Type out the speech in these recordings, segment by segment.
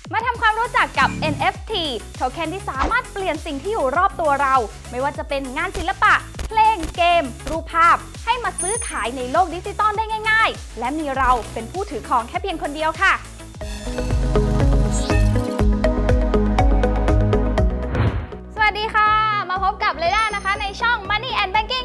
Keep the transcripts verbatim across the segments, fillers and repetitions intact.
มาทำความรู้จักกับ เอ็น เอฟ ที โทเค็นที่สามารถเปลี่ยนสิ่งที่อยู่รอบตัวเราไม่ว่าจะเป็นงานศิลปะเพลงเกมรูปภาพให้มาซื้อขายในโลกดิจิตอลได้ง่ายๆและมีเราเป็นผู้ถือครองแค่เพียงคนเดียวค่ะสวัสดีค่ะมาพบกับเลด้านะคะในช่อง Money and Banking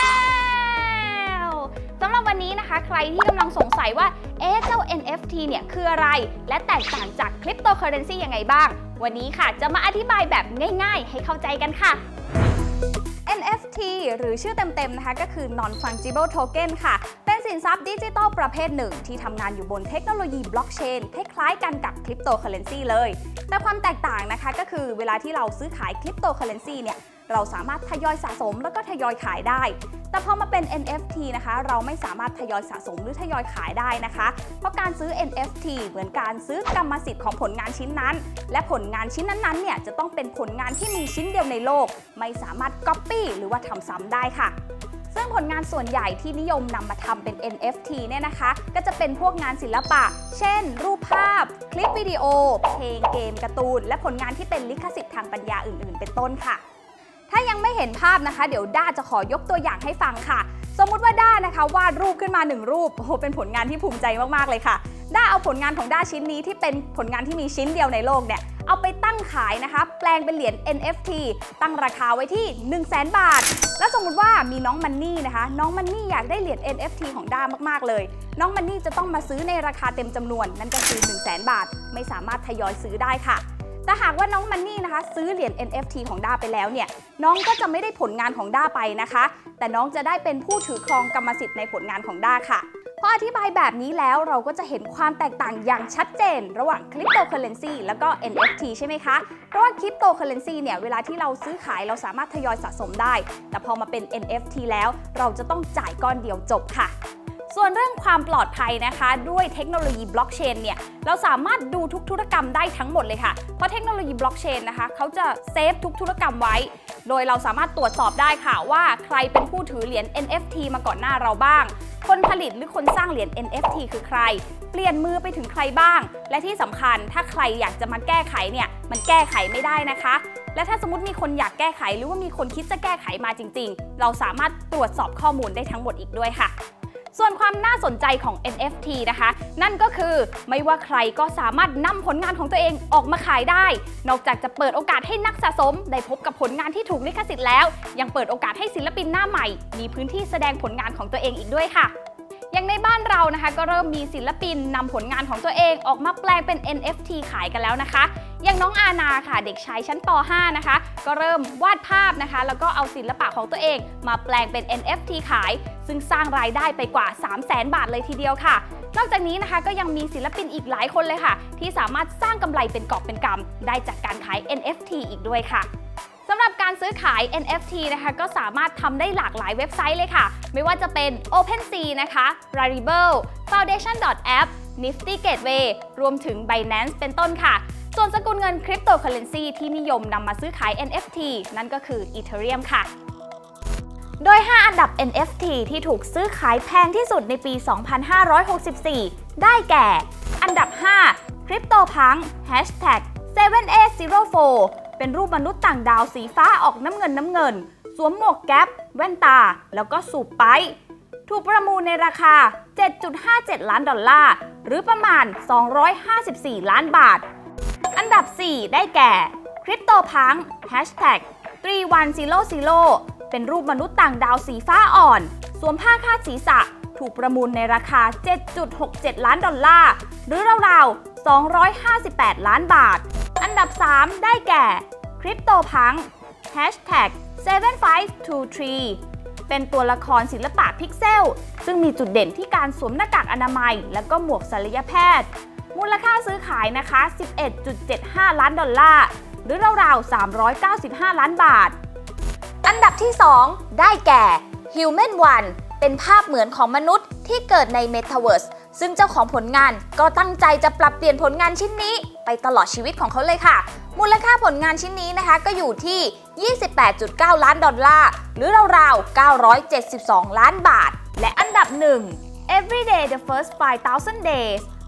Channel สำหรับวันนี้นะคะใครที่กำลังสงสัยว่าเอ๊ะเจ้า เอ็น เอฟ ที เนี่ยคืออะไรและแตกต่างจากคริปโตเคอเรนซียังไงบ้างวันนี้ค่ะจะมาอธิบายแบบง่ายๆให้เข้าใจกันค่ะ เอ็น เอฟ ที หรือชื่อเต็มๆนะคะก็คือ Non Fungible Token ค่ะเป็นสินทรัพย์ดิจิทัลประเภทหนึ่งที่ทำงานอยู่บนเทคโนโลยีบล็อกเชนคล้ายๆกันกับคริปโตเคอเรนซีเลยแต่ความแตกต่างนะคะก็คือเวลาที่เราซื้อขายคริปโตเคอเรนซีเนี่ยเราสามารถทยอยสะสมแล้วก็ทยอยขายได้แต่พอมาเป็น เอ็น เอฟ ที นะคะเราไม่สามารถทยอยสะสมหรือทยอยขายได้นะคะเพราะการซื้อ เอ็น เอฟ ที เหมือนการซื้อกรรมสิทธิ์ของผลงานชิ้นนั้นและผลงานชิ้นนั้นๆเนี่ยจะต้องเป็นผลงานที่มีชิ้นเดียวในโลกไม่สามารถ Copy หรือว่าทำซ้ำได้ค่ะซึ่งผลงานส่วนใหญ่ที่นิยมนำมาทำเป็น เอ็น เอฟ ที เนี่ยนะคะก็จะเป็นพวกงานศิลปะเช่นรูปภาพคลิปวิดีโอเพลงเกมการ์ตูนและผลงานที่เป็นลิขสิทธิ์ทางปัญญาอื่นๆเป็นต้นค่ะถ้ายังไม่เห็นภาพนะคะเดี๋ยวด้าจะขอยกตัวอย่างให้ฟังค่ะสมมุติว่าด้านะคะวาดรูปขึ้นมาหนึ่งรูปโอ้โหเป็นผลงานที่ภูมิใจมากๆเลยค่ะด้าเอาผลงานของด้าชิ้นนี้ที่เป็นผลงานที่มีชิ้นเดียวในโลกเนี่ยเอาไปตั้งขายนะคะแปลงเป็นเหรียญ เอ็น เอฟ ที ตั้งราคาไว้ที่ หนึ่งแสน บาทแล้วสมมุติว่ามีน้องมันนี่นะคะน้องมันนี่อยากได้เหรียญ เอ็น เอฟ ที ของด้ามากๆเลยน้องมันนี่จะต้องมาซื้อในราคาเต็มจำนวนนั่นก็คือ หนึ่งแสน บาทไม่สามารถทยอยซื้อได้ค่ะแต่หากว่าน้องมันนี่นะคะซื้อเหรียญ เอ็น เอฟ ที ของด้าไปแล้วเนี่ยน้องก็จะไม่ได้ผลงานของด้าไปนะคะแต่น้องจะได้เป็นผู้ถือครองกรรมสิทธิ์ในผลงานของด้าค่ะพออธิบายแบบนี้แล้วเราก็จะเห็นความแตกต่างอย่างชัดเจนระหว่างคริปโตเคอเรนซีแล้วก็ เอ็น เอฟ ที ใช่ไหมคะเพราะว่าคริปโตเคอเรนซีเนี่ยเวลาที่เราซื้อขายเราสามารถทยอยสะสมได้แต่พอมาเป็น เอ็น เอฟ ที แล้วเราจะต้องจ่ายก้อนเดียวจบค่ะส่วนเรื่องความปลอดภัยนะคะด้วยเทคโนโลยีบล็อกเชนเนี่ยเราสามารถดูทุกธุรกรรมได้ทั้งหมดเลยค่ะเพราะเทคโนโลยีบล็อกเชนนะคะเขาจะเซฟทุกธุรกรรมไว้โดยเราสามารถตรวจสอบได้ค่ะว่าใครเป็นผู้ถือเหรียญ เอ็น เอฟ ที มาก่อนหน้าเราบ้างคนผลิตหรือคนสร้างเหรียญ เอ็น เอฟ ที คือใครเปลี่ยนมือไปถึงใครบ้างและที่สำคัญถ้าใครอยากจะมาแก้ไขเนี่ยมันแก้ไขไม่ได้นะคะและถ้าสมมติมีคนอยากแก้ไขหรือว่ามีคนคิดจะแก้ไขมาจริงๆเราสามารถตรวจสอบข้อมูลได้ทั้งหมดอีกด้วยค่ะส่วนความน่าสนใจของ เอ็น เอฟ ที นะคะนั่นก็คือไม่ว่าใครก็สามารถนำผลงานของตัวเองออกมาขายได้นอกจากจะเปิดโอกาสให้นักสะสมได้พบกับผลงานที่ถูกลิขสิทธิ์แล้วยังเปิดโอกาสให้ศิลปินหน้าใหม่มีพื้นที่แสดงผลงานของตัวเองอีกด้วยค่ะอย่างในบ้านเรานะคะก็เริ่มมีศิลปินนำผลงานของตัวเองออกมาแปลงเป็น เอ็น เอฟ ที ขายกันแล้วนะคะอย่างน้องอาณาค่ะเด็กชายชั้นป ห้า นะคะก็เริ่มวาดภาพนะคะแล้วก็เอาศิลปะของตัวเองมาแปลงเป็น เอ็น เอฟ ที ขายซึ่งสร้างรายได้ไปกว่า สามแสน บาทเลยทีเดียวค่ะนอกจากนี้นะคะก็ยังมีศิลปินอีกหลายคนเลยค่ะที่สามารถสร้างกำไรเป็นกอบเป็นกำได้จากการขาย เอ็น เอฟ ที อีกด้วยค่ะสำหรับการซื้อขาย เอ็น เอฟ ที นะคะก็สามารถทำได้หลากหลายเว็บไซต์เลยค่ะไม่ว่าจะเป็น OpenSea นะคะ Rarible Foundation ดอท แอป Nifty Gateway รวมถึง Binance เป็นต้นค่ะส่วนสกุลเงินคริปโตเคอเรนซีที่นิยมนำมาซื้อขาย เอ็น เอฟ ที นั่นก็คือ Ethereum ค่ะโดยห้าอันดับ เอ็น เอฟ ที ที่ถูกซื้อขายแพงที่สุดในปี สองพันห้าร้อยหกสิบสี่ ได้แก่ อันดับ ห้า CryptoPunk แฮชแท็ก เซเว่น เอ ศูนย์ โฟร์ เป็นรูปมนุษย์ต่างดาวสีฟ้าออกน้ำเงินน้ำเงินสวมหมวกแก๊ปแว่นตาแล้วก็สูบไปถูกประมูลในราคา เจ็ดจุดห้าเจ็ด ล้านดอลลาร์หรือประมาณสองร้อยห้าสิบสี่ ล้านบาทอันดับ สี่ ได้แก่ CryptoPunk แฮชแท็ก สามวันศูนย์ศูนย์ เป็นรูปมนุษย์ต่างดาวสีฟ้าอ่อนสวมผ้าคาดศีรษะถูกประมูลในราคา เจ็ดจุดหกเจ็ด ล้านดอลลาร์หรือราวๆสองร้อยห้าสิบแปด ล้านบาทอันดับ สาม ได้แก่ CryptoPunk แฮชแท็ก เซเว่นไฟว์ทูทรี เป็นตัวละครศิลปะพิกเซลซึ่งมีจุดเด่นที่การสวมหน้ากากอนามัยและก็หมวกศัลยแพทย์มูลค่าซื้อขายนะคะ สิบเอ็ดจุดเจ็ดห้า ล้านดอลลาร์หรือราวๆสามร้อยเก้าสิบห้า ล้านบาทอันดับที่ สอง ได้แก่ Human One เป็นภาพเหมือนของมนุษย์ที่เกิดใน Metaverse ซึ่งเจ้าของผลงานก็ตั้งใจจะปรับเปลี่ยนผลงานชิ้นนี้ไปตลอดชีวิตของเขาเลยค่ะมูลค่าผลงานชิ้นนี้นะคะก็อยู่ที่ ยี่สิบแปดจุดเก้า ล้านดอลลาร์หรือราวๆเก้าร้อยเจ็ดสิบสอง ล้านบาทและอันดับ หนึ่ง Everyday the First ไฟว์ thousand Days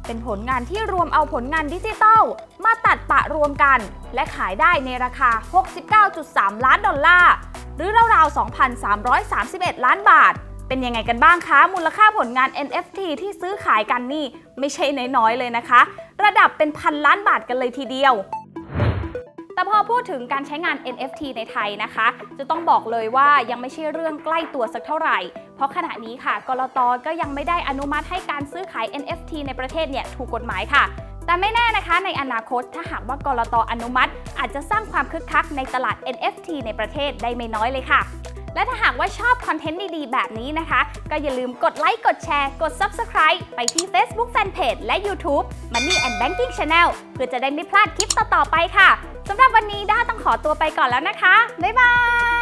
เป็นผลงานที่รวมเอาผลงานดิจิทัลมาตัดปะรวมกันและขายได้ในราคา หกสิบเก้าจุดสาม ล้านดอลลาร์หรือราวๆ สองพันสามร้อยสามสิบเอ็ด ล้านบาทเป็นยังไงกันบ้างคะมูลค่าผลงาน เอ็น เอฟ ที ที่ซื้อขายกันนี่ไม่ใช่น้อยๆเลยนะคะระดับเป็นพันล้านบาทกันเลยทีเดียวแต่พอพูดถึงการใช้งาน เอ็น เอฟ ที ในไทยนะคะจะต้องบอกเลยว่ายังไม่ใช่เรื่องใกล้ตัวสักเท่าไหร่เพราะขณะนี้ค่ะกลต.ก็ยังไม่ได้อนุมัติให้การซื้อขาย เอ็น เอฟ ที ในประเทศเนี่ยถูกกฎหมายค่ะแต่ไม่แน่นะคะในอนาคตถ้าหากว่ากลต.อนุมัติอาจจะสร้างความคึกคักในตลาด เอ็น เอฟ ที ในประเทศได้ไม่น้อยเลยค่ะและถ้าหากว่าชอบคอนเทนต์ดีๆแบบนี้นะคะก็อย่าลืมกดไลค์กดแชร์กด ซับสไครบ์ ไปที่ Facebook Fanpage และ YouTube Money and Banking Channel เพื่อจะได้ไม่พลาดคลิปต่อๆไปค่ะสำหรับวันนี้ด้าต้องขอตัวไปก่อนแล้วนะคะบ๊ายบาย